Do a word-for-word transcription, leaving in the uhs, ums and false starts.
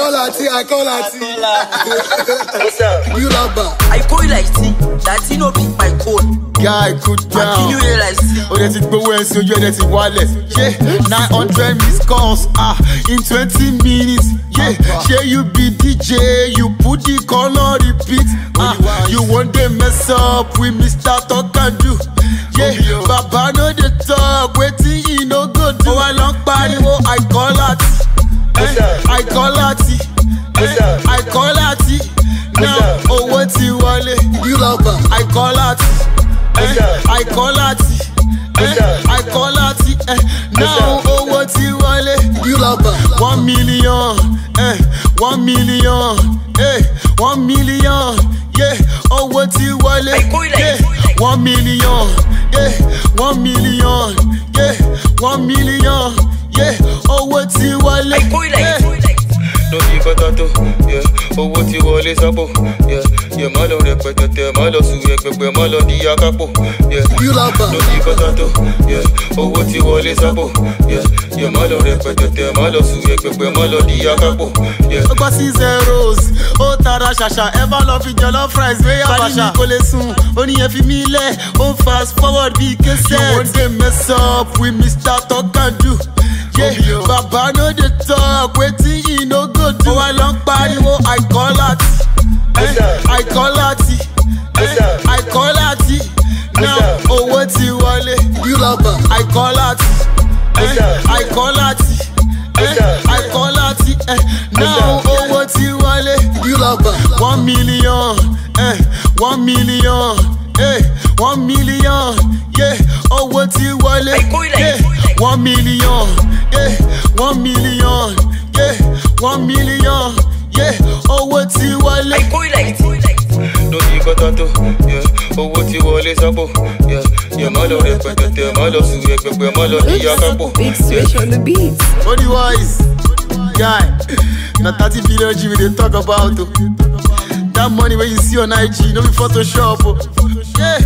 call Lati, I call Lati. What's up? You Lamba. I call you like T. Lati no pick my call. Guy, good down. I you like T. Oh, that's it, go and so you're that's it, wallet. Yeah, nine hundred missed calls, ah, in twenty minutes. Yeah, yeah, you be D J, you put the call on repeat. Ah, you want them mess up with Mister Talk and Do. Yeah, Baba know the talk, waiting he no go do. Oh, I long party, oh, I call Lati. I call Lati. I call Lati. Now, oh, what you want? You Lamba. I call Lati. I call Lati. I call Lati. Now, oh, what you want? You Lamba. One million. Eh, one million. Eh, one million. Yeah, oh, what you want? Yeah, one million. Yeah, one million. Yeah, one million. Yeah, oh, what you want? Yeah. No di katato, yeah. Owó tí wọlé sápò, yeah. Yeah, má lọ rẹpẹtẹtẹ, má lọ sùn ẹgbẹgbẹ, má lọ di akápò, yeah. No di katato, yeah. Owó tí wọlé sápò, yeah. Yeah, má lọ rẹpẹtẹtẹ, má lọ sùn ẹgbẹgbẹ, má lọ di akápò, yeah. Ó gbọ́ sí zeros, ó tara ṣàṣà, ẹ bá lọ fi jollof fries wé àbàṣà. Kò lè sùn, ó ní ẹ fi mí lẹ̀, ó fast forward bí kẹsẹ̀. You wan dey mess up with Mister Talk and Do. Yeah, Baba know the talk, waiting he no go do. Oh, I long party, oh, I call Lati. I call Lati. I call Lati. Now, oh, what you want? You Lamba. I call Lati. I call Lati. I call Lati. Now, oh, what you want? You Lamba. One million. Eh, one million. Eh, one million. Yeah, oh, what you want? Yeah, one million. Yeah, one million. Yeah, one million. Yeah, oh, what you want? I call you like T. No di katato, yeah. Owó tí wọlé sápò, yeah. Yeah, má lọ rẹpẹtẹtẹ, má lọ sùn ẹgbẹgbẹ, má lọ di akápò. Big switch on the beat. Odwise, guy, na thirty billion G we dey talk about. Oh. That money where you see on I G, no be Photoshop. Oh. Yeah,